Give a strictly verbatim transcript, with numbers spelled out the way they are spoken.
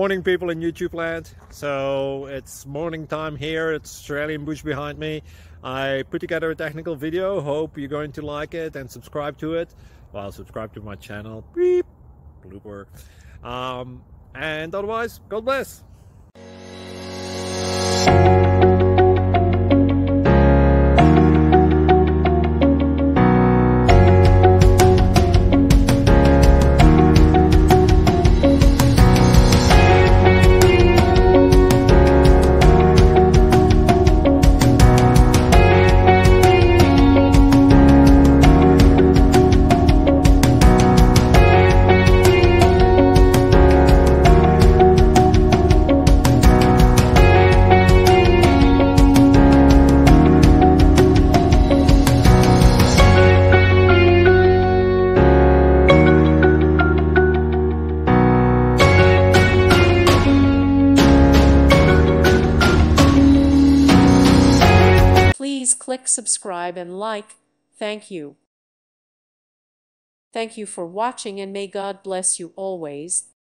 morning, people in YouTube land. So it's morning time here. It's Australian bush behind me. I put together a technical video. Hope you're going to like it and subscribe to it. Well, subscribe to my channel. Beep. Blooper. Um, and otherwise, God bless. Please click subscribe and like. Thank you. Thank you for watching, and may God bless you always.